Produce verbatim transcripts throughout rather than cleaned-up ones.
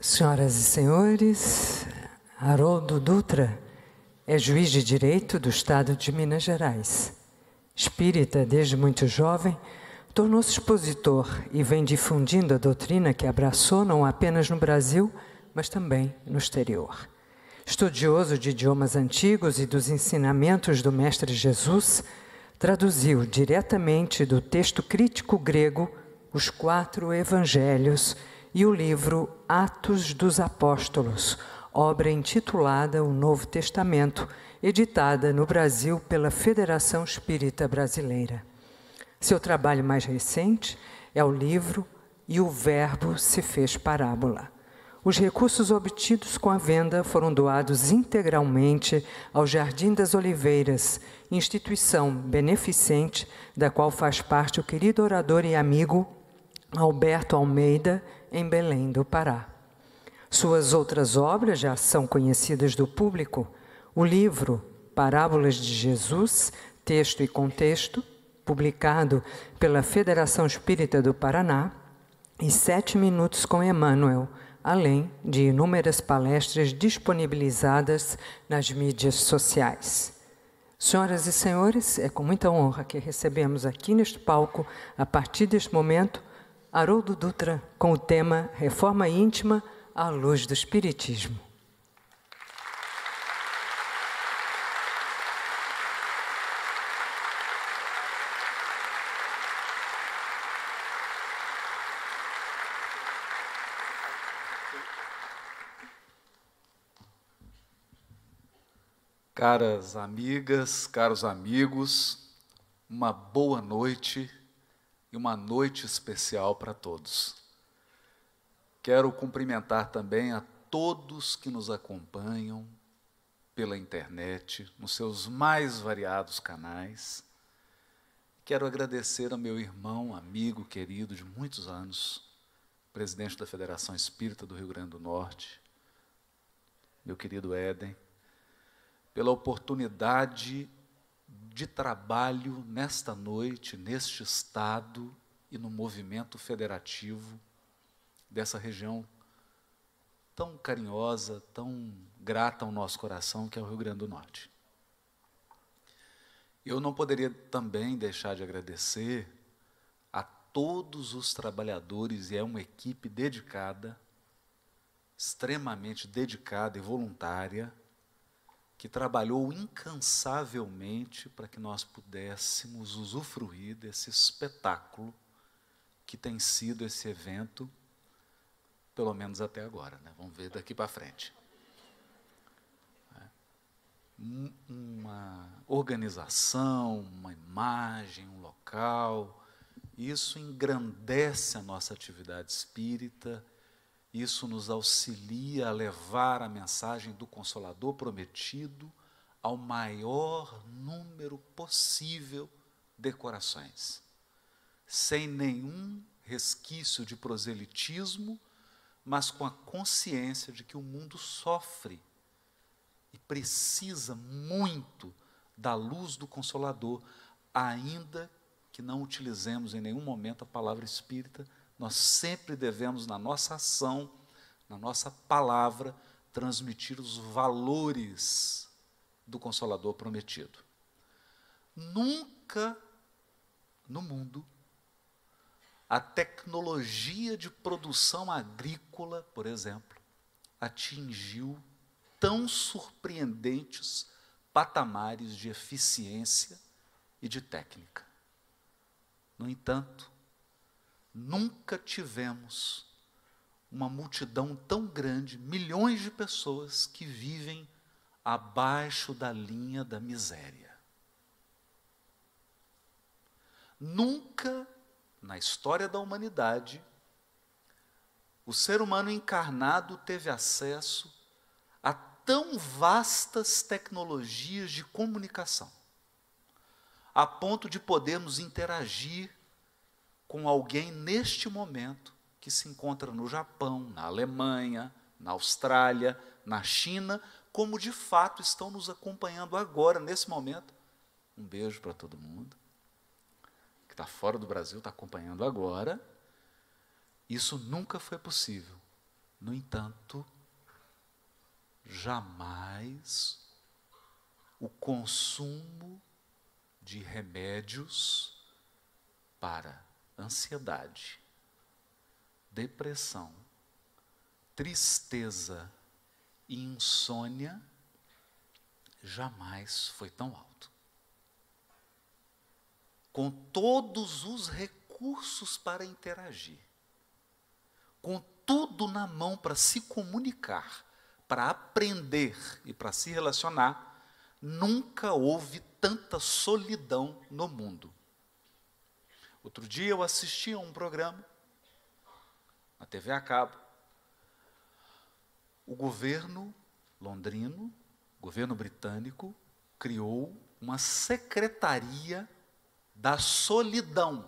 Senhoras e senhores, Haroldo Dutra é juiz de direito do estado de Minas Gerais. Espírita desde muito jovem, tornou-se expositor e vem difundindo a doutrina que abraçou não apenas no Brasil, mas também no exterior. Estudioso de idiomas antigos e dos ensinamentos do Mestre Jesus, traduziu diretamente do texto crítico grego os quatro evangelhos e o livro Atos dos Apóstolos, obra intitulada O Novo Testamento, editada no Brasil pela Federação Espírita Brasileira. Seu trabalho mais recente é o livro E o Verbo se fez parábola. Os recursos obtidos com a venda foram doados integralmente ao Jardim das Oliveiras, instituição beneficente da qual faz parte o querido orador e amigo Alberto Almeida, em Belém do Pará. Suas outras obras já são conhecidas do público. O livro Parábolas de Jesus, Texto e Contexto, publicado pela Federação Espírita do Paraná, e Sete Minutos com Emmanuel, além de inúmeras palestras disponibilizadas nas mídias sociais. Senhoras e senhores, é com muita honra que recebemos aqui neste palco, a partir deste momento, Haroldo Dutra, com o tema Reforma Íntima à Luz do Espiritismo. Caras amigas, caros amigos, uma boa noite e uma noite especial para todos. Quero cumprimentar também a todos que nos acompanham pela internet, nos seus mais variados canais. Quero agradecer ao meu irmão, amigo, querido de muitos anos, presidente da Federação Espírita do Rio Grande do Norte, meu querido Éden, pela oportunidade de trabalho nesta noite, neste estado e no movimento federativo dessa região tão carinhosa, tão grata ao nosso coração, que é o Rio Grande do Norte. Eu não poderia também deixar de agradecer a todos os trabalhadores, e é uma equipe dedicada, extremamente dedicada e voluntária, que trabalhou incansavelmente para que nós pudéssemos usufruir desse espetáculo que tem sido esse evento, pelo menos até agora, né? Vamos ver daqui para frente. Uma organização, uma imagem, um local, isso engrandece a nossa atividade espírita. Isso nos auxilia a levar a mensagem do Consolador prometido ao maior número possível de corações, sem nenhum resquício de proselitismo, mas com a consciência de que o mundo sofre e precisa muito da luz do Consolador, ainda que não utilizemos em nenhum momento a palavra espírita. Nós sempre devemos, na nossa ação, na nossa palavra, transmitir os valores do Consolador prometido. Nunca no mundo a tecnologia de produção agrícola, por exemplo, atingiu tão surpreendentes patamares de eficiência e de técnica. No entanto, nunca tivemos uma multidão tão grande, milhões de pessoas que vivem abaixo da linha da miséria. Nunca, na história da humanidade, o ser humano encarnado teve acesso a tão vastas tecnologias de comunicação, a ponto de podermos interagir com alguém neste momento que se encontra no Japão, na Alemanha, na Austrália, na China, como de fato estão nos acompanhando agora, nesse momento. Um beijo para todo mundo que está fora do Brasil, está acompanhando agora. Isso nunca foi possível No entanto, jamais o consumo de remédios para ansiedade, depressão, tristeza e insônia jamais foi tão alto. Com todos os recursos para interagir, com tudo na mão para se comunicar, para aprender e para se relacionar, nunca houve tanta solidão no mundo. Outro dia eu assisti a um programa, na T V a cabo. O governo londrino, o governo britânico, criou uma secretaria da solidão.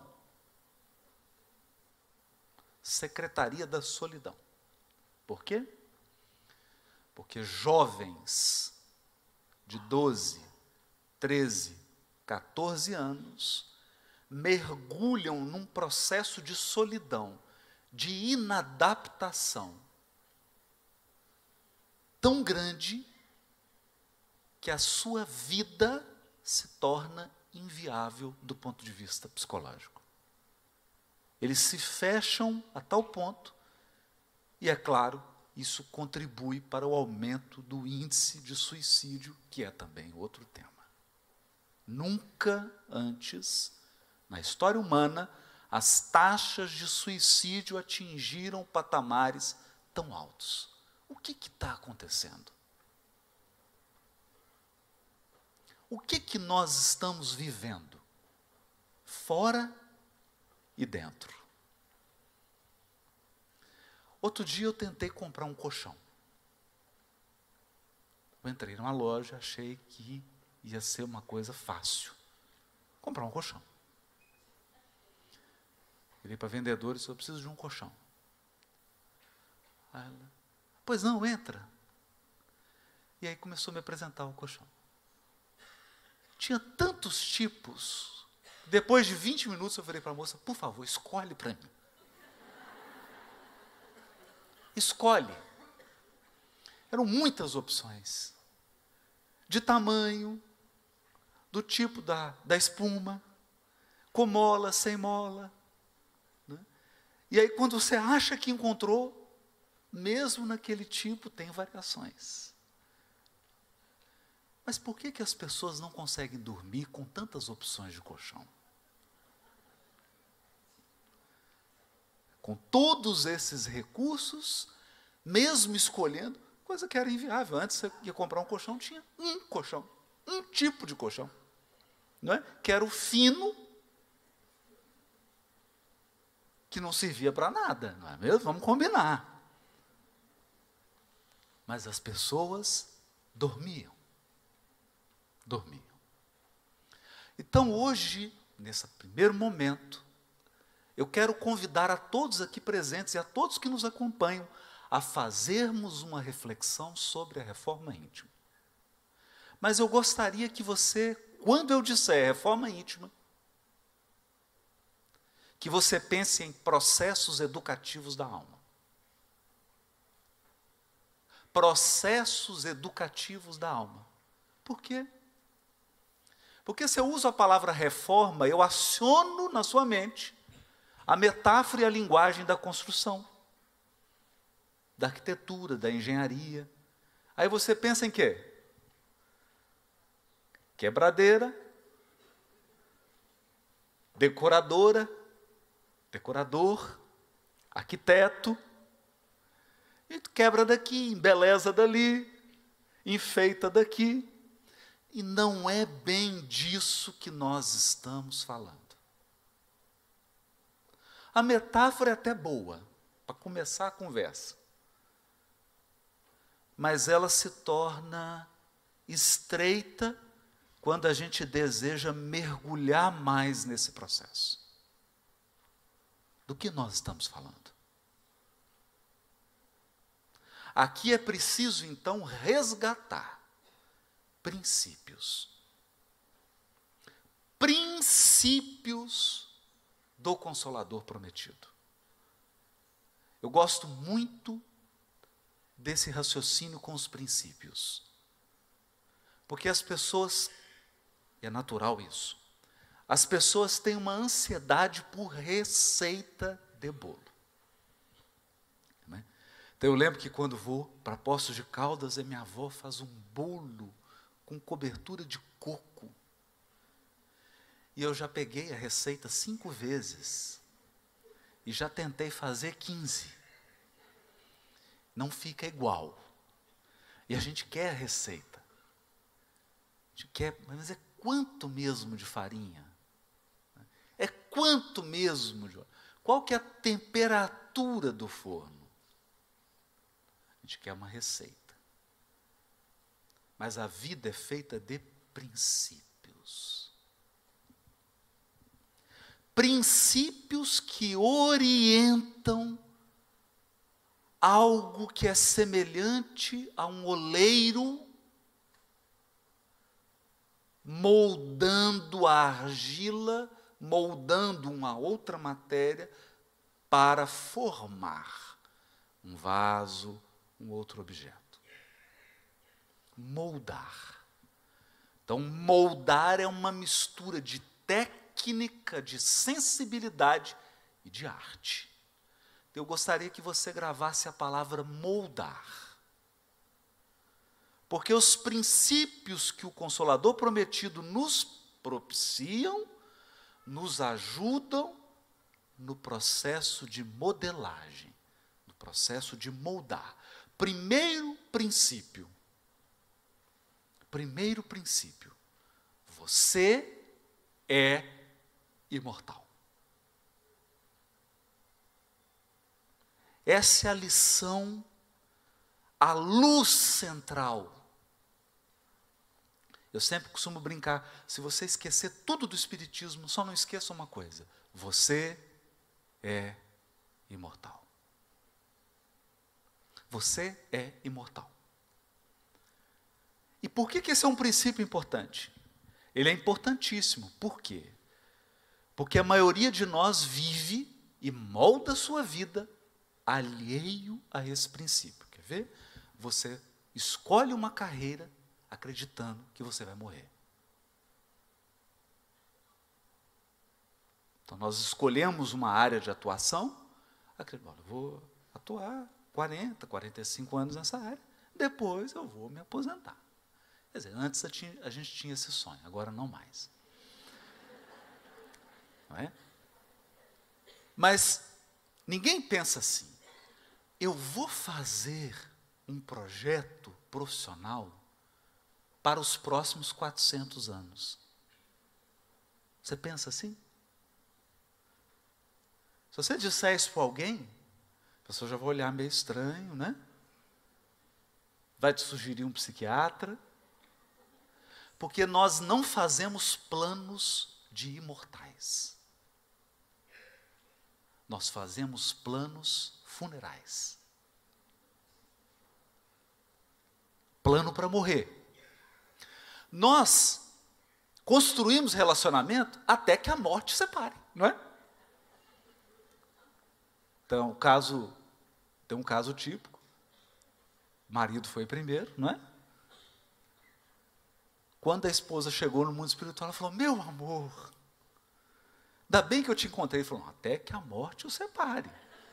Secretaria da solidão. Por quê? Porque jovens de doze, treze, quatorze anos mergulham num processo de solidão, de inadaptação tão grande que a sua vida se torna inviável do ponto de vista psicológico. Eles se fecham a tal ponto, e é claro, isso contribui para o aumento do índice de suicídio, que é também outro tema. Nunca antes, na história humana, as taxas de suicídio atingiram patamares tão altos. O que está acontecendo? O que, que nós estamos vivendo? Fora e dentro. Outro dia eu tentei comprar um colchão. Eu entrei numa loja, achei que ia ser uma coisa fácil. Comprar um colchão. Virei para a vendedora e disse, eu preciso de um colchão. Aí ela, pois não, entra. E aí começou a me apresentar o colchão. Tinha tantos tipos. Depois de vinte minutos eu falei para a moça, por favor, escolhe para mim. Escolhe. Eram muitas opções. De tamanho, do tipo da, da espuma, com mola, sem mola. Né? E aí quando você acha que encontrou, mesmo naquele tipo tem variações. Mas por que que as pessoas não conseguem dormir com tantas opções de colchão? Com todos esses recursos, mesmo escolhendo, coisa que era inviável. Antes você ia comprar um colchão, tinha um colchão, um tipo de colchão, não é? Que era o fino, que não servia para nada, não é mesmo? Vamos combinar. Mas as pessoas dormiam. Dormiam. Então hoje, nesse primeiro momento, eu quero convidar a todos aqui presentes e a todos que nos acompanham a fazermos uma reflexão sobre a reforma íntima. Mas eu gostaria que você, quando eu disser reforma íntima, que você pense em processos educativos da alma. Processos educativos da alma. Por quê? Porque se eu uso a palavra reforma, eu aciono na sua mente a metáfora e a linguagem da construção, da arquitetura, da engenharia. Aí você pensa em quê? Quebradeira, decoradora, decorador, arquiteto, e quebra daqui, embeleza dali, enfeita daqui. E não é bem disso que nós estamos falando. A metáfora é até boa, para começar a conversa. Mas ela se torna estreita quando a gente deseja mergulhar mais nesse processo. Do que nós estamos falando? Aqui é preciso, então, resgatar princípios. Princípios do Consolador prometido. Eu gosto muito desse raciocínio com os princípios. Porque as pessoas, e é natural isso, as pessoas têm uma ansiedade por receita de bolo. Né? Então eu lembro que quando vou para Poços de Caldas, a minha avó faz um bolo com cobertura de coco. E eu já peguei a receita cinco vezes. E já tentei fazer quinze. Não fica igual. E a gente quer a receita. A gente quer, mas é quanto mesmo de farinha? É quanto mesmo de... Qual que é a temperatura do forno? A gente quer uma receita. Mas a vida é feita de princípios. Princípios que orientam algo que é semelhante a um oleiro moldando a argila, moldando uma outra matéria para formar um vaso, um outro objeto. Moldar. Então, moldar é uma mistura de técnica, de sensibilidade e de arte. Eu gostaria que você gravasse a palavra moldar. Porque os princípios que o Consolador prometido nos propiciam, nos ajudam no processo de modelagem, no processo de moldar. Primeiro princípio. Primeiro princípio. Você é imortal. Essa é a lição, a luz central. Eu sempre costumo brincar, se você esquecer tudo do Espiritismo, só não esqueça uma coisa: você é imortal. Você é imortal. E por que que esse é um princípio importante? Ele é importantíssimo. Por quê? Porque a maioria de nós vive e molda a sua vida alheio a esse princípio. Quer ver? Você escolhe uma carreira acreditando que você vai morrer. Então, nós escolhemos uma área de atuação, acreditando, vou atuar quarenta, quarenta e cinco anos nessa área, depois eu vou me aposentar. Quer dizer, antes a, tinha, a gente tinha esse sonho, agora não mais. Não é? Mas ninguém pensa assim: eu vou fazer um projeto profissional para os próximos quatrocentos anos. Você pensa assim? Se você disser isso para alguém, a pessoa já vai olhar meio estranho, né? Vai te sugerir um psiquiatra. Porque nós não fazemos planos de imortais. Nós fazemos planos funerais. Plano para morrer. Nós construímos relacionamento até que a morte separe, não é? Então, o caso, tem um caso típico. O marido foi primeiro, não é? Quando a esposa chegou no mundo espiritual, ela falou: meu amor, ainda bem que eu te encontrei. Ele falou: até que a morte o separe.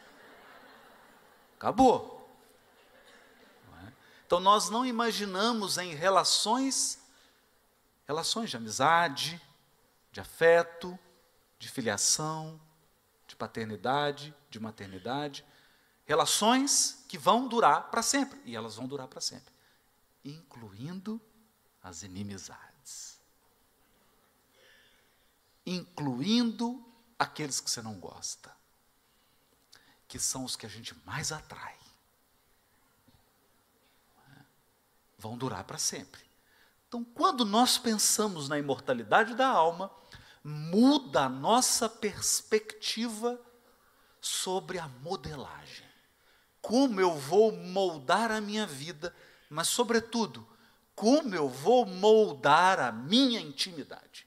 Acabou. Não é? Então, nós não imaginamos em relações, relações de amizade, de afeto, de filiação, de paternidade, de maternidade, relações que vão durar para sempre, e elas vão durar para sempre, incluindo as inimizades, incluindo aqueles que você não gosta, que são os que a gente mais atrai, vão durar para sempre. Então, quando nós pensamos na imortalidade da alma, muda a nossa perspectiva sobre a modelagem. Como eu vou moldar a minha vida, mas, sobretudo, como eu vou moldar a minha intimidade.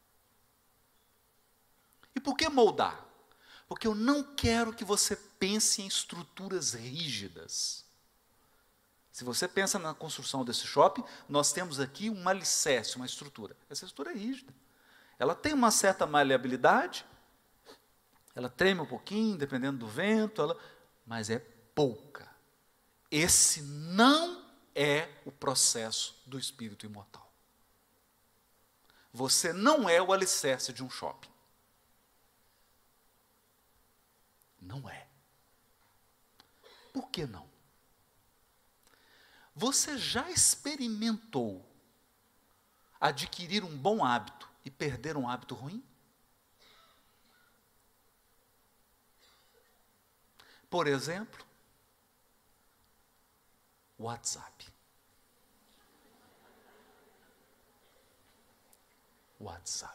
E por que moldar? Porque eu não quero que você pense em estruturas rígidas. Se você pensa na construção desse shopping, nós temos aqui um alicerce, uma estrutura. Essa estrutura é rígida. Ela tem uma certa maleabilidade, ela treme um pouquinho, dependendo do vento, ela, mas é pouca. Esse não é o processo do espírito imortal. Você não é o alicerce de um shopping. Não é. Por que não? Você já experimentou adquirir um bom hábito e perder um hábito ruim? Por exemplo, WhatsApp. WhatsApp.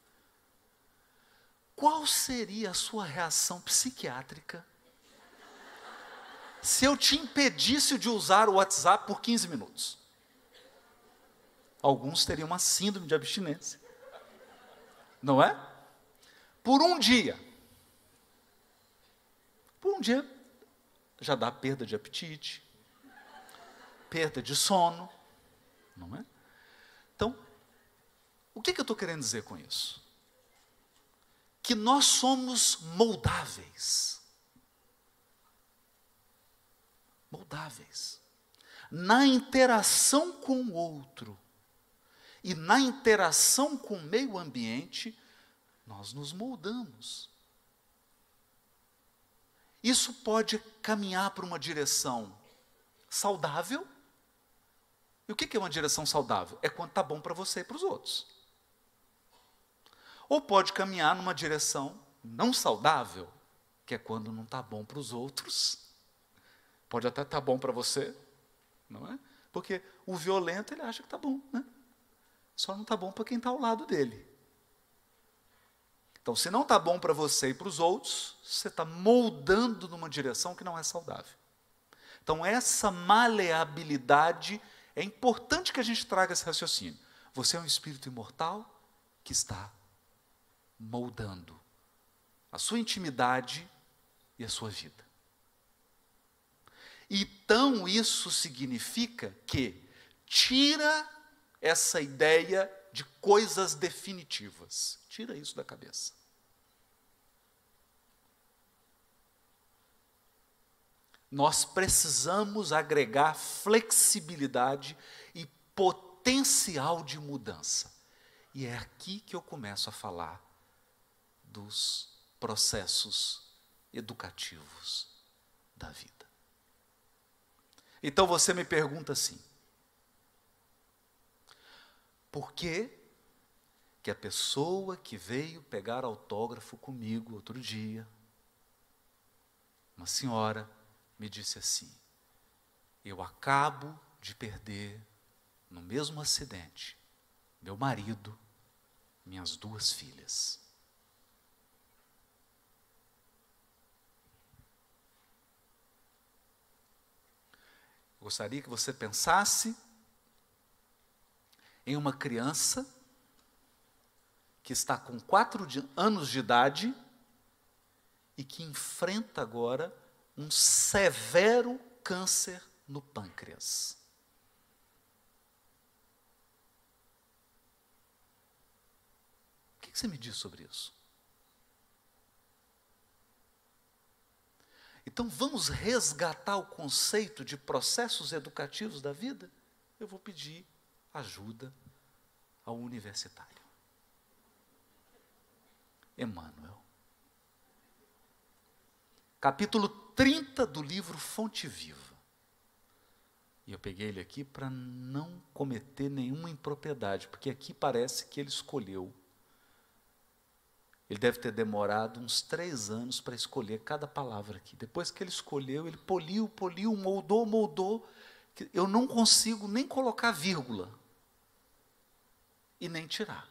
Qual seria a sua reação psiquiátrica se eu te impedisse de usar o WhatsApp por quinze minutos? Alguns teriam uma síndrome de abstinência. Não é? Por um dia. Por um dia já dá perda de apetite, perda de sono, não é? Então, o que, que eu estou querendo dizer com isso? Que nós somos moldáveis. Moldáveis. Na interação com o outro e na interação com o meio ambiente, nós nos moldamos. Isso pode caminhar para uma direção saudável. E o que é uma direção saudável? É quando está bom para você e para os outros. Ou pode caminhar numa direção não saudável, que é quando não está bom para os outros. Pode até estar bom para você, não é? Porque o violento, ele acha que está bom, né? Só não está bom para quem está ao lado dele. Então, se não está bom para você e para os outros, você está moldando numa direção que não é saudável. Então, essa maleabilidade, é importante que a gente traga esse raciocínio. Você é um espírito imortal que está moldando a sua intimidade e a sua vida. Então, isso significa que tira essa ideia de coisas definitivas. Tira isso da cabeça. Nós precisamos agregar flexibilidade e potencial de mudança. E é aqui que eu começo a falar dos processos educativos da vida. Então você me pergunta assim: por que que a pessoa que veio pegar autógrafo comigo outro dia, uma senhora, me disse assim: eu acabo de perder, no mesmo acidente, meu marido, minhas duas filhas. Eu gostaria que você pensasse em uma criança que está com quatro de, anos de idade e que enfrenta agora um severo câncer no pâncreas. O que você me diz sobre isso? Então, vamos resgatar o conceito de processos educativos da vida? Eu vou pedir ajuda ao universitário Emmanuel. Capítulo trinta do livro Fonte Viva. E eu peguei ele aqui para não cometer nenhuma impropriedade, porque aqui parece que ele escolheu. Ele deve ter demorado uns três anos para escolher cada palavra aqui. Depois que ele escolheu, ele poliu, poliu, moldou, moldou. Eu não consigo nem colocar vírgula e nem tirar.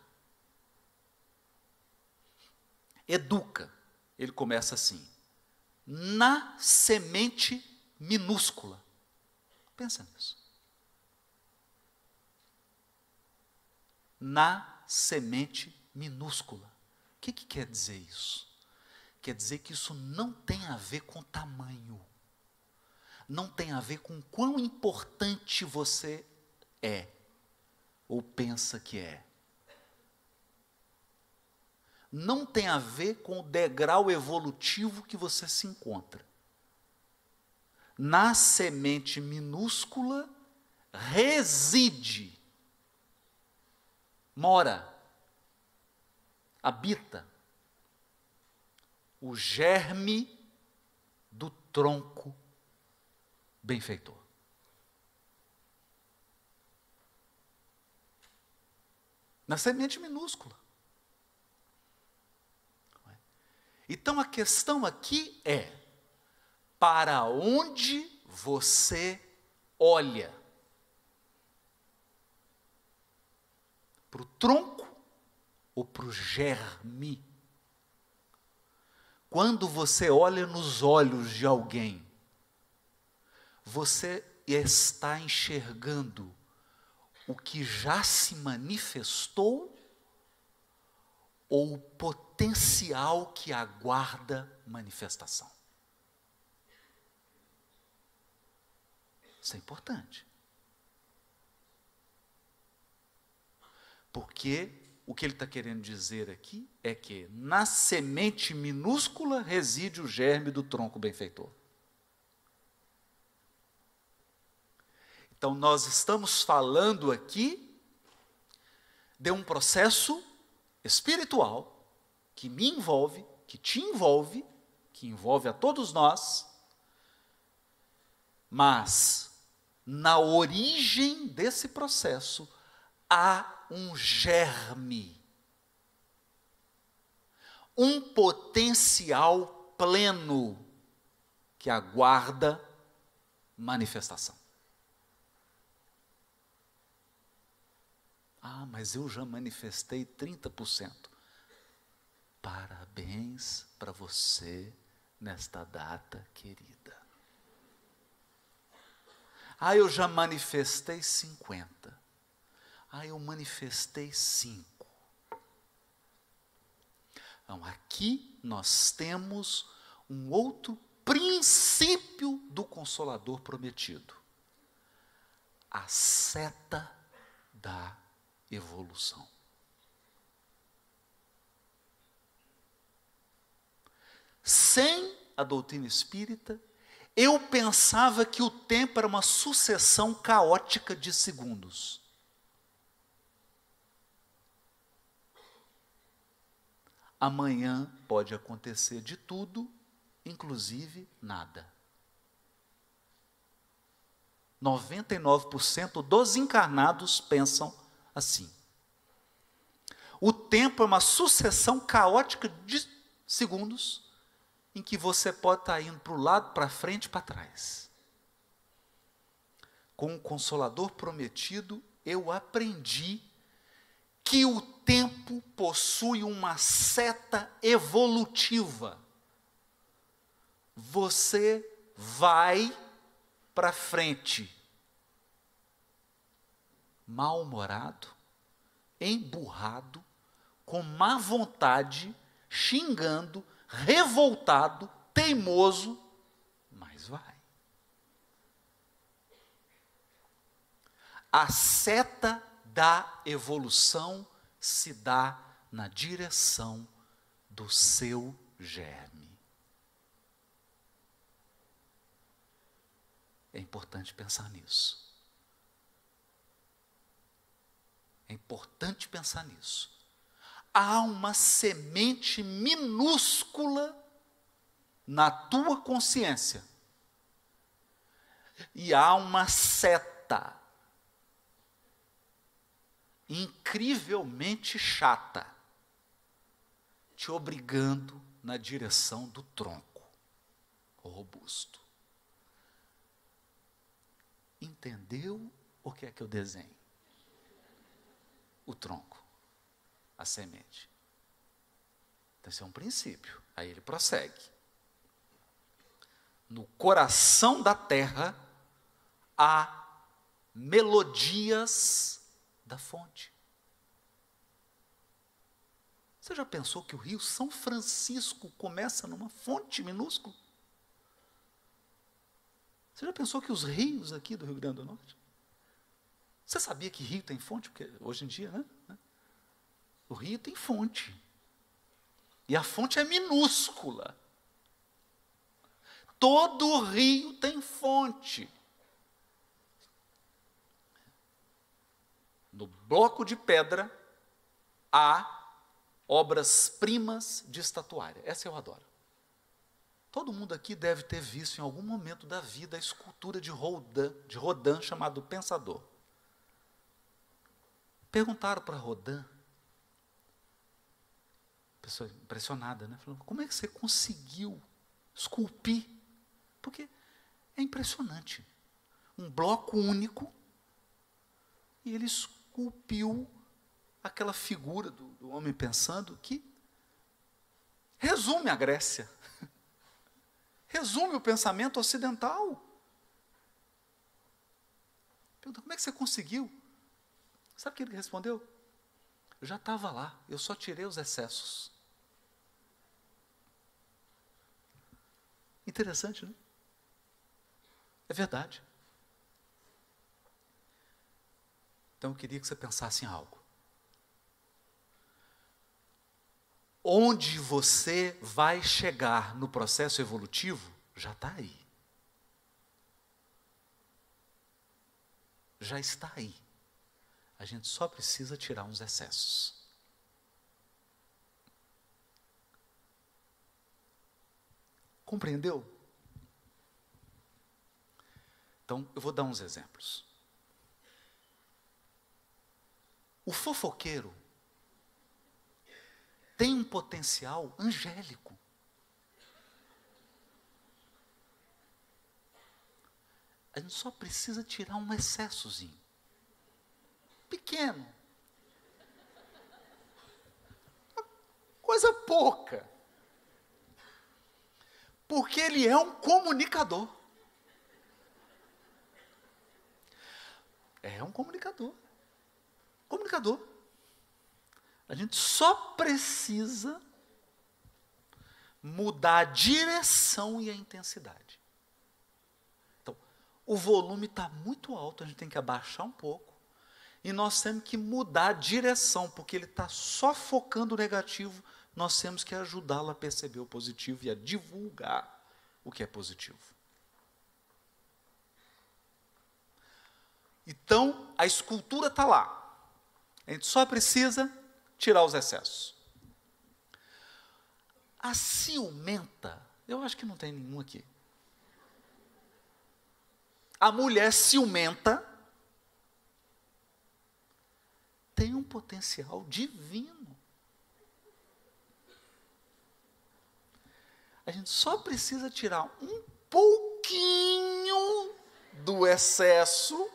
Educa. Ele começa assim: na semente minúscula. Pensa nisso. Na semente minúscula. O que, que quer dizer isso? Quer dizer que isso não tem a ver com tamanho. não tem a ver com quão importante você é, ou pensa que é. Não tem a ver com o degrau evolutivo que você se encontra. Na semente minúscula reside, mora, habita o germe do tronco benfeitor. Na semente minúscula. Então a questão aqui é: para onde você olha? Para o tronco ou para o germe? Quando você olha nos olhos de alguém, você está enxergando o que já se manifestou ou o potencial que aguarda manifestação? Isso é importante. Porque o que ele está querendo dizer aqui é que na semente minúscula reside o germe do tronco benfeitor. Então nós estamos falando aqui de um processo espiritual que me envolve, que te envolve, que envolve a todos nós, mas na origem desse processo há um germe, um potencial pleno que aguarda manifestação. Ah, mas eu já manifestei trinta por cento. Parabéns para você nesta data querida. Ah, eu já manifestei cinquenta. Ah, eu manifestei cinco. Então, aqui nós temos um outro princípio do Consolador prometido. A seta da evolução. Sem a doutrina espírita, eu pensava que o tempo era uma sucessão caótica de segundos. Amanhã pode acontecer de tudo, inclusive nada. noventa e nove por cento dos encarnados pensam assim. O tempo é uma sucessão caótica de segundos em que você pode estar indo para o lado, para frente e para trás. Com o Consolador prometido, eu aprendi que o tempo possui uma seta evolutiva. Você vai para frente, mal-humorado, emburrado, com má vontade, xingando, revoltado, teimoso, mas vai. A seta da evolução se dá na direção do seu germe. É importante pensar nisso. É importante pensar nisso. Há uma semente minúscula na tua consciência. E há uma seta incrivelmente chata, te obrigando na direção do tronco robusto. Entendeu o que é que eu desenho? O tronco, a semente. Então, esse é um princípio. Aí ele prossegue. No coração da terra há melodias da fonte. Você já pensou que o rio São Francisco começa numa fonte minúscula? Você já pensou que os rios aqui do Rio Grande do Norte? Você sabia que rio tem fonte? Porque hoje em dia, né? O rio tem fonte. E a fonte é minúscula. Todo rio tem fonte. No bloco de pedra há obras-primas de estatuária. Essa eu adoro. Todo mundo aqui deve ter visto em algum momento da vida a escultura de Rodin, de Rodin chamado Pensador. Perguntaram para Rodin, pessoa impressionada, né? Falando, como é que você conseguiu esculpir? Porque é impressionante. Um bloco único, e ele esculpiu aquela figura do, do homem pensando que resume a Grécia. Resume o pensamento ocidental. Pergunta, como é que você conseguiu? Sabe o que ele respondeu? Eu já estava lá, eu só tirei os excessos. Interessante, né? É verdade. Então eu queria que você pensasse em algo. Onde você vai chegar no processo evolutivo, já está aí. Já está aí. A gente só precisa tirar uns excessos. Compreendeu? Então, eu vou dar uns exemplos. O fofoqueiro tem um potencial angélico. A gente só precisa tirar um excessozinho. Pequeno. Coisa pouca. Porque ele é um comunicador. É um comunicador. Comunicador. A gente só precisa mudar a direção e a intensidade. Então, o volume está muito alto, a gente tem que abaixar um pouco. E nós temos que mudar a direção, porque ele está só focando o negativo. Nós temos que ajudá-lo a perceber o positivo e a divulgar o que é positivo. Então, a escultura está lá. A gente só precisa tirar os excessos. A ciumenta, eu acho que não tem nenhum aqui. A mulher ciumenta tem um potencial divino. A gente só precisa tirar um pouquinho do excesso,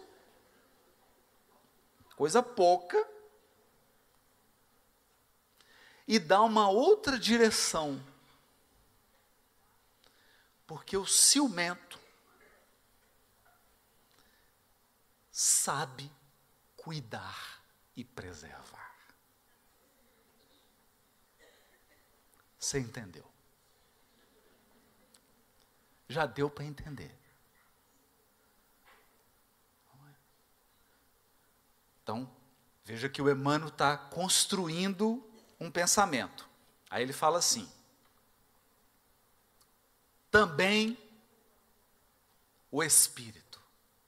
coisa pouca, e dar uma outra direção. Porque o ciumento sabe cuidar e preservar. Você entendeu? Já deu para entender. Então, veja que o Emmanuel está construindo um pensamento. Aí ele fala assim, também o Espírito.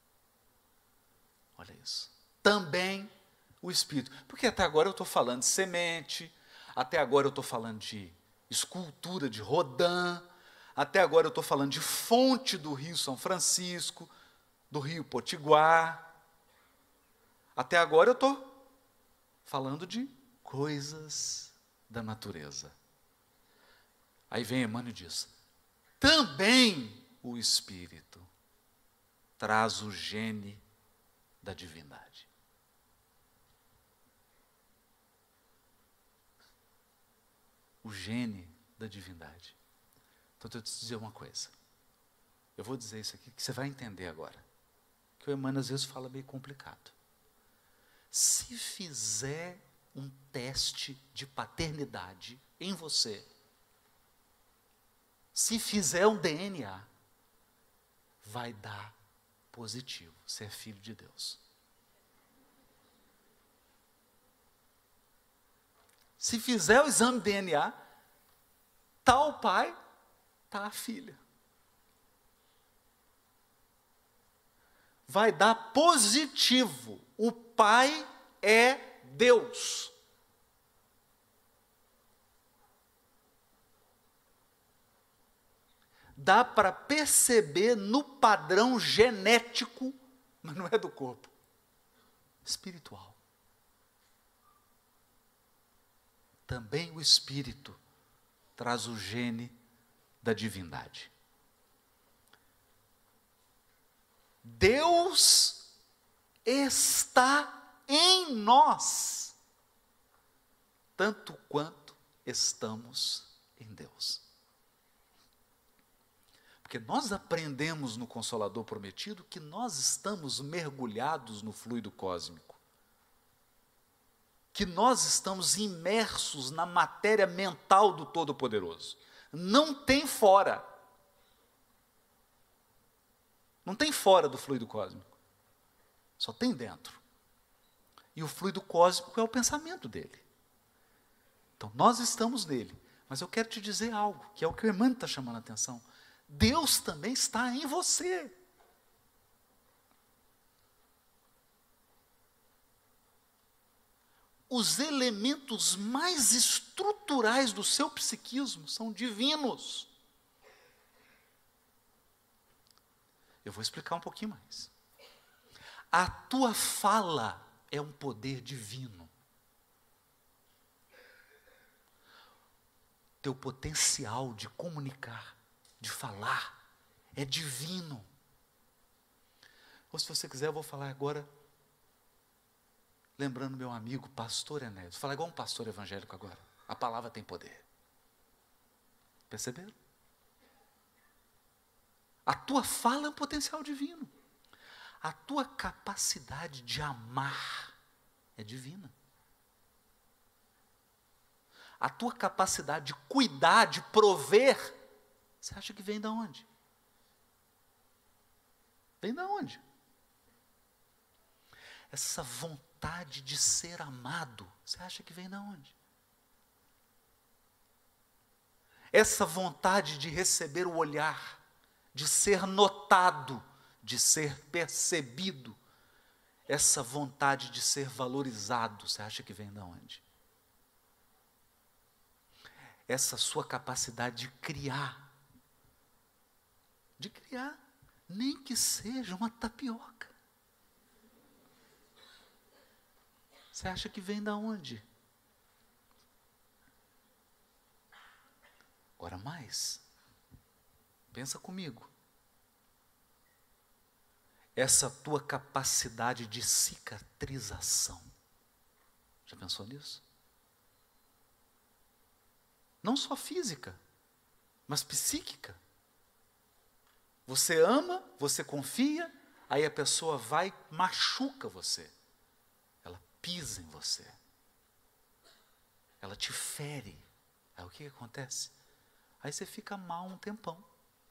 Olha isso. Também o Espírito. Porque até agora eu estou falando de semente, até agora eu estou falando de escultura de Rodin, até agora eu estou falando de fonte do Rio São Francisco, do Rio Potiguar. Até agora eu estou falando de coisas da natureza. Aí vem Emmanuel e diz, também o Espírito traz o gene da divindade. O gene da divindade. Então, eu vou te dizer uma coisa. Eu vou dizer isso aqui, que você vai entender agora. Que o Emmanuel às vezes fala meio complicado. Se fizer um teste de paternidade em você, se fizer um D N A, vai dar positivo. Você é filho de Deus. Se fizer o exame de D N A, tá o pai, tá a filha. Vai dar positivo. O pai é Deus. Dá para perceber no padrão genético, mas não é do corpo, espiritual. Também o Espírito traz o gene da divindade. Deus está em nós, tanto quanto estamos em Deus. Porque nós aprendemos no Consolador Prometido que nós estamos mergulhados no fluido cósmico. Que nós estamos imersos na matéria mental do Todo-Poderoso. Não tem fora. Não tem fora do fluido cósmico. Só tem dentro. E o fluido cósmico é o pensamento dele. Então, nós estamos nele. Mas eu quero te dizer algo, que é o que o Emmanuel está chamando a atenção. Deus também está em você. Os elementos mais estruturais do seu psiquismo são divinos. Eu vou explicar um pouquinho mais. A tua fala é um poder divino. Teu potencial de comunicar, de falar, é divino. Ou se você quiser, eu vou falar agora, lembrando meu amigo, pastor Enéas. Vou falar igual um pastor evangélico agora. A palavra tem poder. Perceberam? A tua fala é um potencial divino. A tua capacidade de amar é divina. A tua capacidade de cuidar, de prover, você acha que vem de onde? Vem de onde? Essa vontade de ser amado, você acha que vem de onde? Essa vontade de receber o olhar, de ser notado, de ser percebido, essa vontade de ser valorizado, você acha que vem de onde? Essa sua capacidade de criar, de criar, nem que seja uma tapioca. Você acha que vem de onde? Agora mais, pensa comigo. Essa tua capacidade de cicatrização, já pensou nisso? Não só física, mas psíquica. Você ama, você confia, aí a pessoa vai, machuca você. Ela pisa em você. Ela te fere. Aí o que, que acontece? Aí você fica mal um tempão.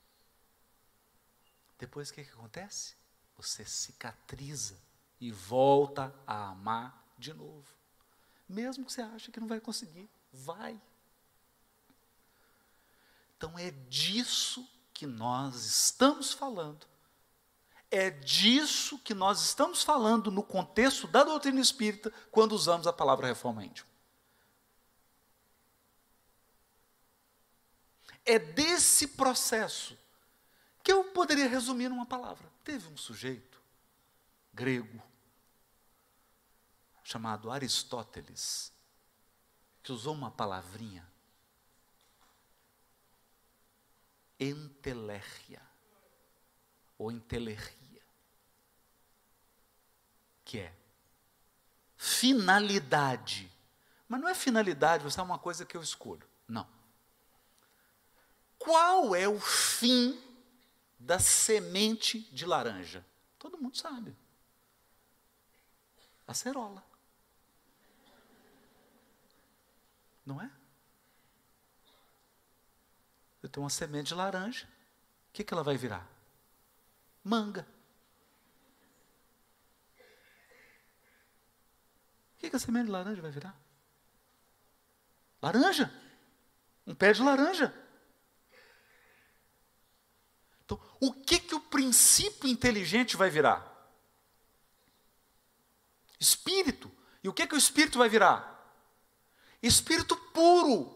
Depois o que, que acontece? Você cicatriza e volta a amar de novo. Mesmo que você ache que não vai conseguir, vai. Então é disso que nós estamos falando. É disso que nós estamos falando no contexto da doutrina espírita, quando usamos a palavra reforma íntima. É desse processo que eu poderia resumir numa palavra. Teve um sujeito grego chamado Aristóteles que usou uma palavrinha, entelérgia, ou entelergia, que é finalidade. Mas não é finalidade, você é uma coisa que eu escolho. Não. Qual é o fim da semente de laranja? Todo mundo sabe. Acerola. Não é? Eu tenho uma semente de laranja, o que, que ela vai virar? Manga. O que, que a semente de laranja vai virar? Laranja. Um pé de laranja. Então, o que, que o princípio inteligente vai virar? Espírito. E o que, que o espírito vai virar? Espírito puro.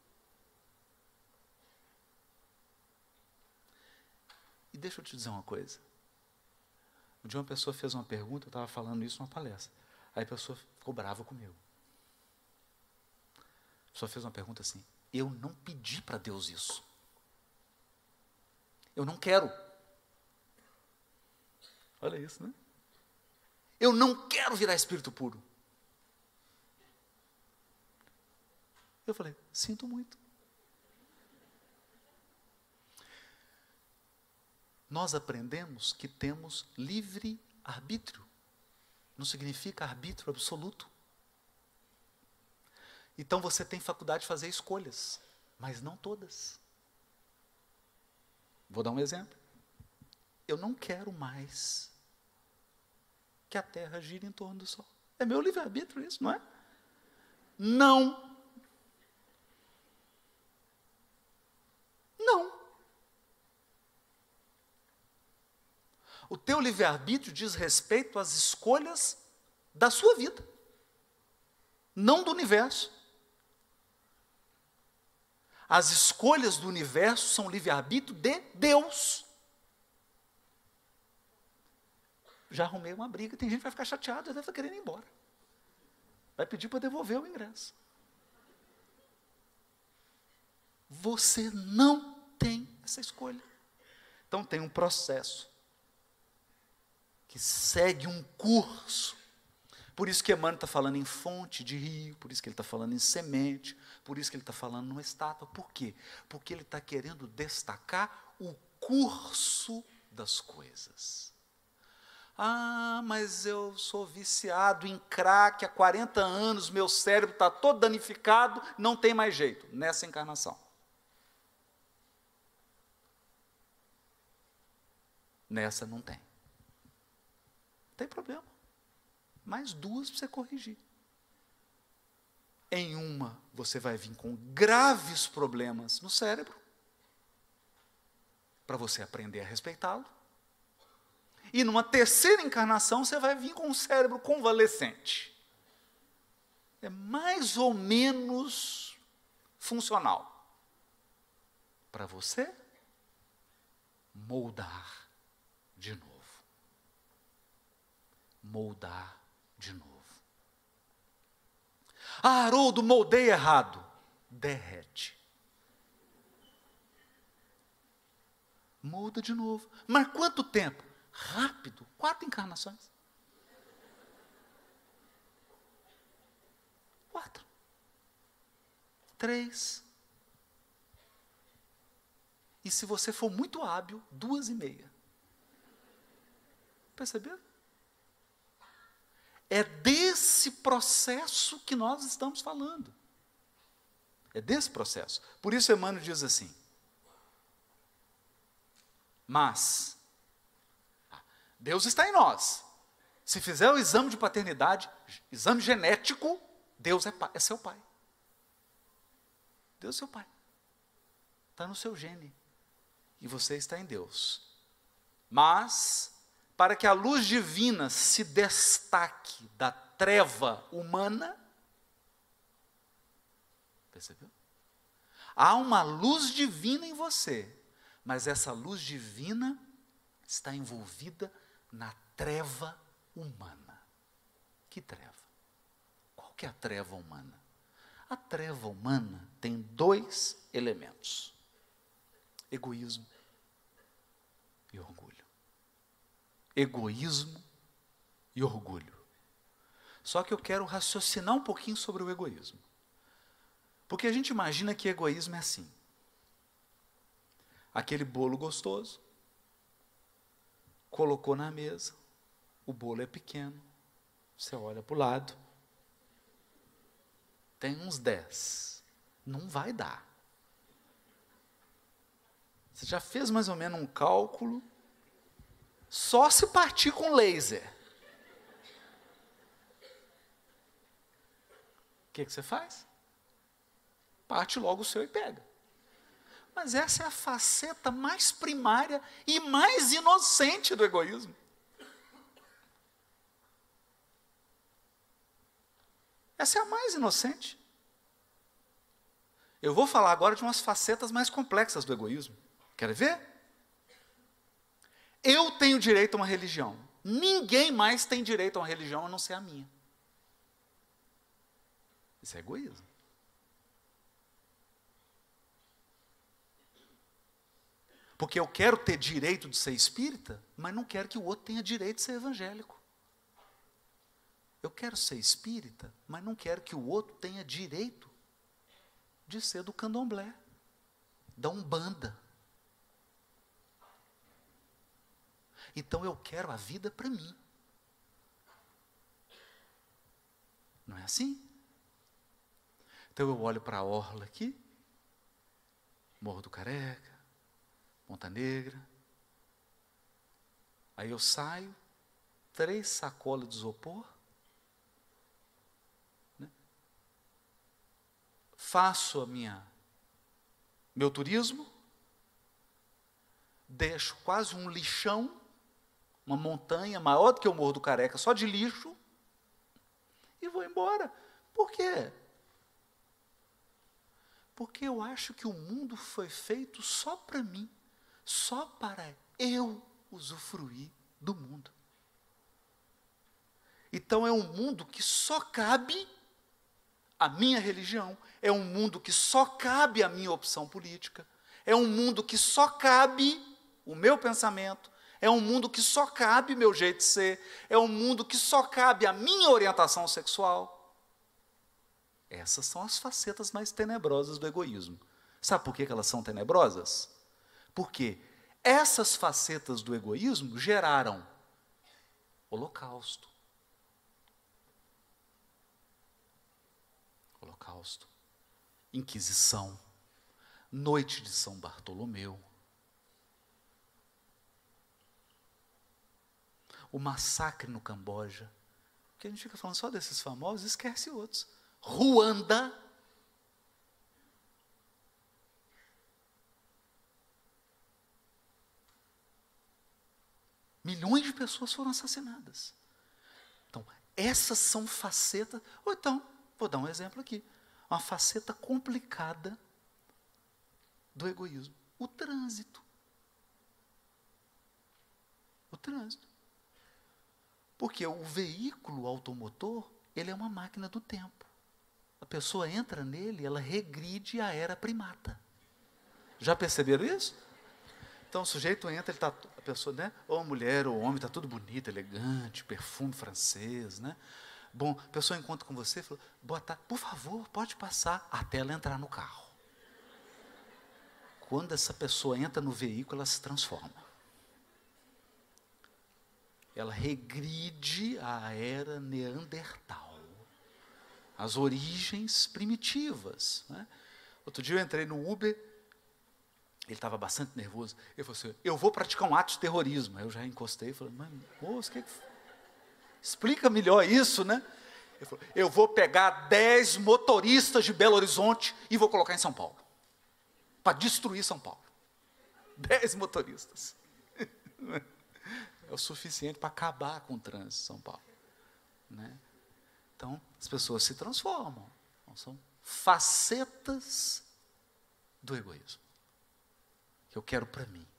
E deixa eu te dizer uma coisa. Um dia uma pessoa fez uma pergunta, eu estava falando isso numa palestra. Aí a pessoa ficou brava comigo. A pessoa fez uma pergunta assim: eu não pedi para Deus isso. Eu não quero. Olha isso, né? Eu não quero virar espírito puro. Eu falei, sinto muito. Nós aprendemos que temos livre arbítrio. Não significa arbítrio absoluto. Então você tem faculdade de fazer escolhas, mas não todas. Vou dar um exemplo. Eu não quero mais que a Terra gire em torno do Sol. É meu livre-arbítrio isso, não é? Não. Não. O teu livre-arbítrio diz respeito às escolhas da sua vida, não do universo. As escolhas do universo são livre-arbítrio de Deus. Já arrumei uma briga, tem gente que vai ficar chateada, já deve estar querendo ir embora. Vai pedir para devolver o ingresso. Você não tem essa escolha. Então tem um processo que segue um curso. Por isso que Emmanuel está falando em fonte de rio, por isso que ele está falando em semente, por isso que ele está falando numa estátua. Por quê? Porque ele está querendo destacar o curso das coisas. Ah, mas eu sou viciado em crack há quarenta anos, meu cérebro está todo danificado, não tem mais jeito, nessa encarnação. Nessa não tem. Não tem problema. Mais duas para você corrigir. Em uma, você vai vir com graves problemas no cérebro, para você aprender a respeitá-lo. E numa terceira encarnação, você vai vir com um cérebro convalescente. É mais ou menos funcional. Para você moldar de novo. Moldar de novo. Ah, Haroldo, moldei errado. Derrete. Molda de novo. Mas quanto tempo? Rápido. Quatro encarnações. Quatro. Três. E se você for muito hábil, duas e meia. Perceberam? É desse processo que nós estamos falando. É desse processo. Por isso Emmanuel diz assim: mas Deus está em nós. Se fizer o exame de paternidade, exame genético, Deus é, pai, é seu pai. Deus é seu pai. Está no seu gene. E você está em Deus. Mas para que a luz divina se destaque da treva humana, percebeu? Há uma luz divina em você, mas essa luz divina está envolvida na treva humana. Que treva? Qual que é a treva humana? A treva humana tem dois elementos: egoísmo e orgulho. Egoísmo e orgulho. Só que eu quero raciocinar um pouquinho sobre o egoísmo. Porque a gente imagina que egoísmo é assim. Aquele bolo gostoso, colocou na mesa, o bolo é pequeno, você olha para o lado, tem uns dez, não vai dar. Você já fez mais ou menos um cálculo, Só se partir com laser. O que, que você faz? Parte logo o seu e pega. Mas essa é a faceta mais primária e mais inocente do egoísmo. Essa é a mais inocente. Eu vou falar agora de umas facetas mais complexas do egoísmo. Quer ver? Eu tenho direito a uma religião. Ninguém mais tem direito a uma religião a não ser a minha. Isso é egoísmo. Porque eu quero ter direito de ser espírita, mas não quero que o outro tenha direito de ser evangélico. Eu quero ser espírita, mas não quero que o outro tenha direito de ser do candomblé, da umbanda. Então eu quero a vida para mim. Não é assim? Então eu olho para a orla aqui, Morro do Careca, Ponta Negra. Aí eu saio, três sacolas de isopor, né? Faço a minha, meu turismo, deixo quase um lixão, uma montanha maior do que o Morro do Careca, só de lixo, e vou embora. Por quê? Porque eu acho que o mundo foi feito só para mim, só para eu usufruir do mundo. Então é um mundo que só cabe a minha religião, é um mundo que só cabe a minha opção política, é um mundo que só cabe o meu pensamento, é um mundo que só cabe meu jeito de ser, é um mundo que só cabe a minha orientação sexual. Essas são as facetas mais tenebrosas do egoísmo. Sabe por que elas são tenebrosas? Porque essas facetas do egoísmo geraram holocausto. Holocausto, Inquisição, Noite de São Bartolomeu, o massacre no Camboja, porque a gente fica falando só desses famosos e esquece outros. Ruanda, milhões de pessoas foram assassinadas. Então, essas são facetas, ou então, vou dar um exemplo aqui, uma faceta complicada do egoísmo, o trânsito. O trânsito. Porque o veículo automotor, ele é uma máquina do tempo. A pessoa entra nele, ela regride a era primata. Já perceberam isso? Então o sujeito entra, ele tá, a pessoa, né? Ou a mulher, ou o homem, está tudo bonito, elegante, perfume francês, né? Bom, a pessoa encontra com você e fala, boa tarde, por favor, pode passar, até ela entrar no carro. Quando essa pessoa entra no veículo, ela se transforma. Ela regride à era neandertal. As origens primitivas, né? Outro dia eu entrei no Uber, ele estava bastante nervoso, ele falou assim, eu vou praticar um ato de terrorismo. Aí eu já encostei e falei, mas moço, que que... explica melhor isso, né? Ele falou, eu vou pegar dez motoristas de Belo Horizonte e vou colocar em São Paulo, para destruir São Paulo. Dez motoristas. É o suficiente para acabar com o trânsito de São Paulo, né? Então, as pessoas se transformam. Então, são facetas do egoísmo. Que eu quero para mim.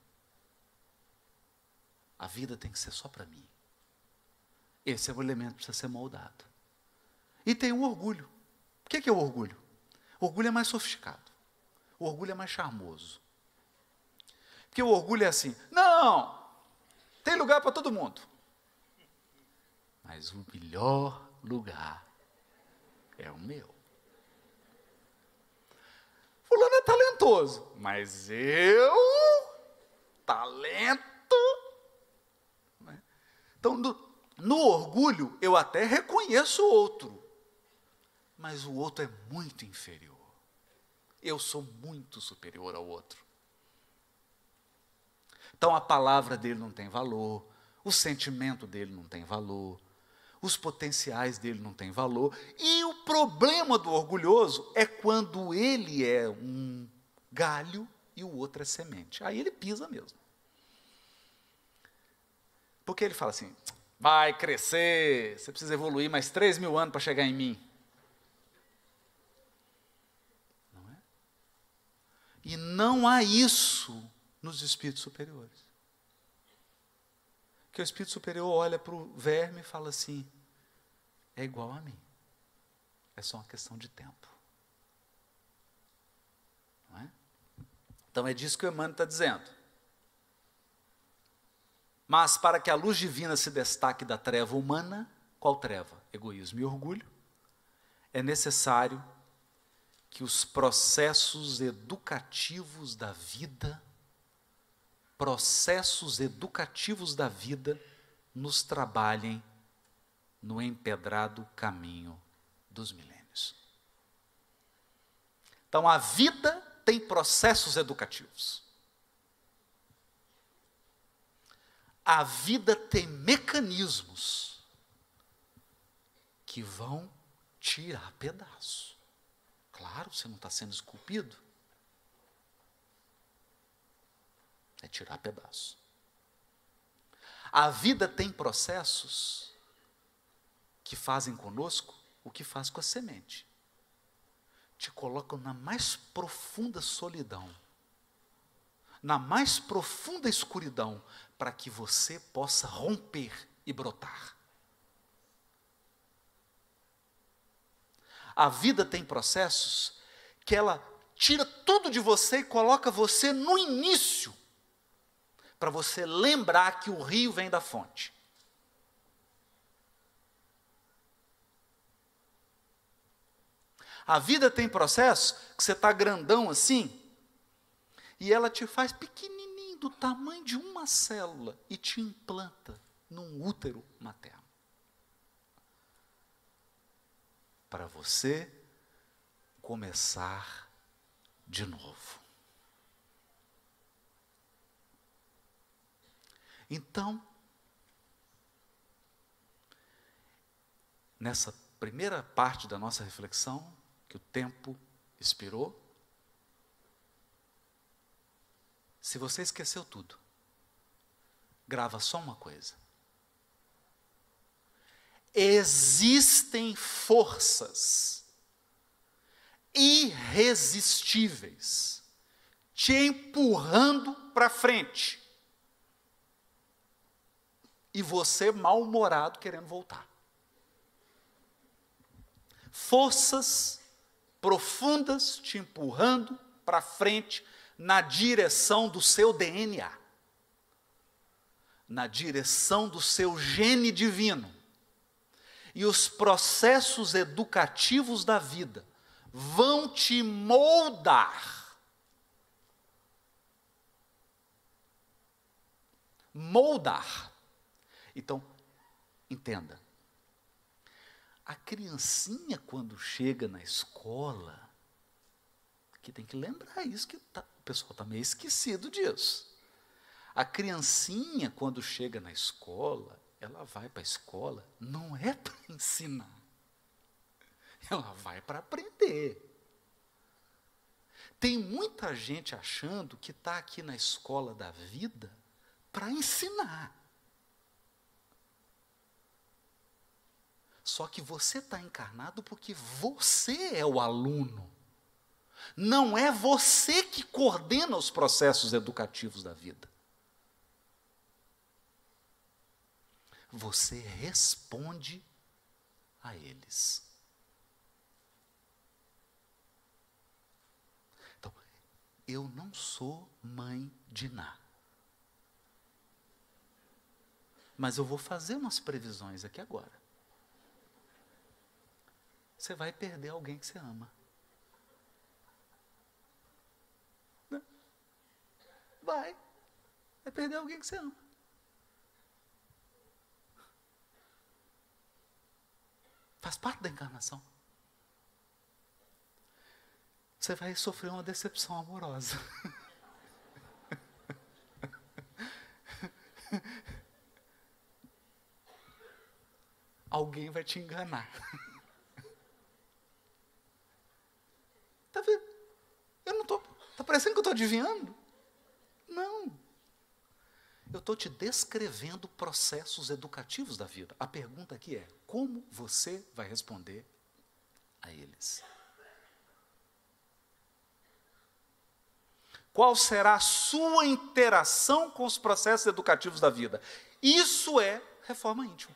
A vida tem que ser só para mim. Esse é o elemento que precisa ser moldado. E tem o orgulho. O que é o orgulho? O orgulho é mais sofisticado. O orgulho é mais charmoso. Porque o orgulho é assim, não, tem lugar para todo mundo. Mas o melhor lugar é o meu. Fulano é talentoso, mas eu, talento. Né? Então, no, no orgulho, eu até reconheço o outro, mas o outro é muito inferior. Eu sou muito superior ao outro. Então, a palavra dele não tem valor, o sentimento dele não tem valor, os potenciais dele não têm valor. E o problema do orgulhoso é quando ele é um galho e o outro é semente. Aí ele pisa mesmo. Porque ele fala assim, vai crescer, você precisa evoluir mais três mil anos para chegar em mim. Não é? E não há isso nos espíritos superiores. Que o espírito superior olha para o verme e fala assim, é igual a mim. É só uma questão de tempo. Não é? Então é disso que o Emmanuel está dizendo. Mas para que a luz divina se destaque da treva humana, qual treva? Egoísmo e orgulho. É necessário que os processos educativos da vida, processos educativos da vida, nos trabalhem no empedrado caminho dos milênios. Então a vida tem processos educativos. A vida tem mecanismos que vão tirar pedaço. Claro, você não está sendo esculpido. É tirar pedaço. A vida tem processos que fazem conosco o que faz com a semente. Te colocam na mais profunda solidão, na mais profunda escuridão, para que você possa romper e brotar. A vida tem processos que ela tira tudo de você e coloca você no início, para você lembrar que o rio vem da fonte. A vida tem processos que você está grandão assim, e ela te faz pequenininho, do tamanho de uma célula, e te implanta num útero materno. Para você começar de novo. Então, nessa primeira parte da nossa reflexão, que o tempo expirou, se você esqueceu tudo, grava só uma coisa. Existem forças irresistíveis te empurrando para frente. E você mal-humorado querendo voltar. Forças profundas te empurrando para frente na direção do seu D N A. Na direção do seu gene divino. E os processos educativos da vida vão te moldar. Moldar. Então, entenda. A criancinha, quando chega na escola, que tem que lembrar isso, que tá, o pessoal está meio esquecido disso. A criancinha, quando chega na escola, ela vai para a escola, não é para ensinar. Ela vai para aprender. Tem muita gente achando que está aqui na escola da vida para ensinar. Só que você está encarnado porque você é o aluno. Não é você que coordena os processos educativos da vida. Você responde a eles. Então, eu não sou mãe de Ná. Mas eu vou fazer umas previsões aqui agora. Você vai perder alguém que você ama. Vai. Vai perder alguém que você ama. Faz parte da encarnação. Você vai sofrer uma decepção amorosa. alguém vai te enganar. Está vendo? Eu não estou... Está parecendo que eu estou adivinhando? Não. Eu estou te descrevendo processos educativos da vida. A pergunta aqui é, como você vai responder a eles? Qual será a sua interação com os processos educativos da vida? Isso é reforma íntima.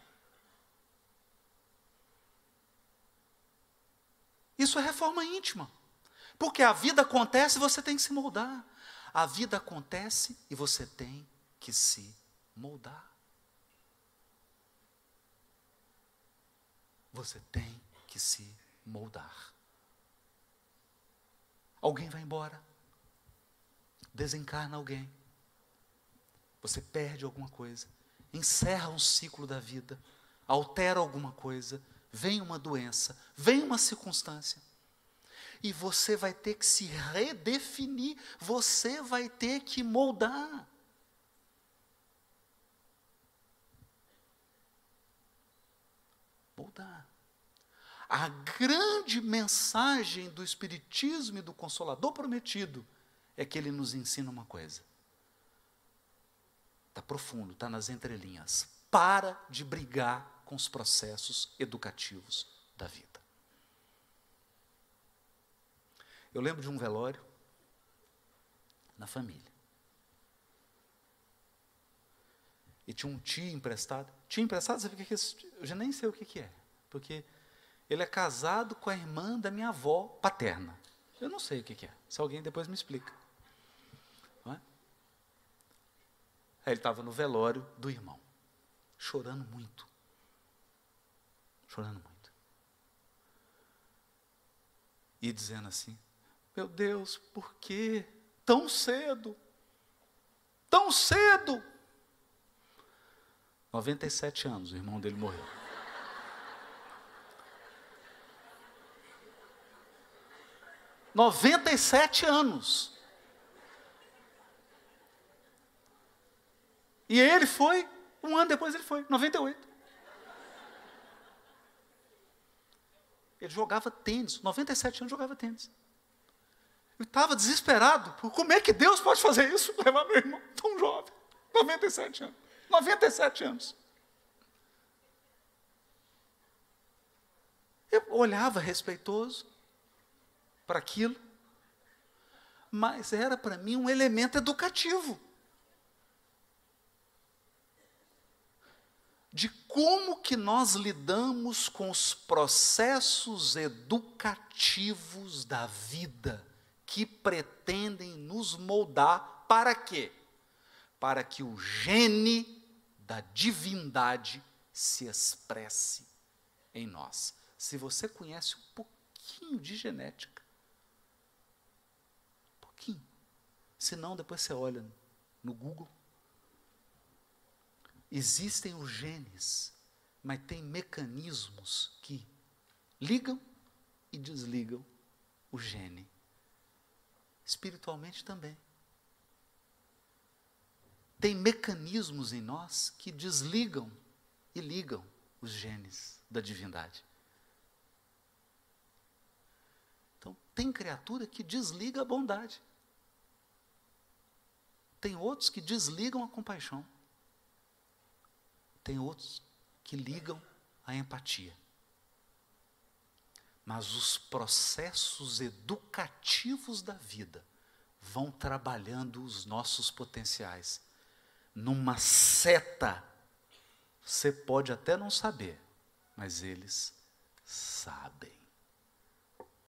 Isso é reforma íntima. Porque a vida acontece e você tem que se moldar. A vida acontece e você tem que se moldar. Você tem que se moldar. Alguém vai embora. Desencarna alguém. Você perde alguma coisa. Encerra um ciclo da vida. Altera alguma coisa. Vem uma doença. Vem uma circunstância. E você vai ter que se redefinir. Você vai ter que moldar. Moldar. A grande mensagem do Espiritismo e do Consolador Prometido é que ele nos ensina uma coisa. Está profundo, está nas entrelinhas. Para de brigar com os processos educativos da vida. Eu lembro de um velório na família. E tinha um tio emprestado. Tio emprestado, sabe o que é isso? Eu já nem sei o que é. Porque ele é casado com a irmã da minha avó paterna. Eu não sei o que é. Se alguém depois me explica. Não é? Aí ele estava no velório do irmão. Chorando muito. Chorando muito. E dizendo assim, meu Deus, por que tão cedo? Tão cedo? noventa e sete anos, o irmão dele morreu. noventa e sete anos. E ele foi, um ano depois ele foi, noventa e oito. Ele jogava tênis, noventa e sete anos jogava tênis. Eu estava desesperado, por como é que Deus pode fazer isso? Levar meu irmão tão jovem, noventa e sete anos. noventa e sete anos. Eu olhava respeitoso para aquilo, mas era para mim um elemento educativo. De como que nós lidamos com os processos educativos da vida que pretendem nos moldar para quê? Para que o gene da divindade se expresse em nós. Se você conhece um pouquinho de genética, um pouquinho, se não, depois você olha no Google, existem os genes, mas tem mecanismos que ligam e desligam o gene. Espiritualmente também. Tem mecanismos em nós que desligam e ligam os genes da divindade. Então, tem criatura que desliga a bondade. Tem outros que desligam a compaixão. Tem outros que ligam a empatia. Mas os processos educativos da vida vão trabalhando os nossos potenciais. Numa seta, você pode até não saber, mas eles sabem.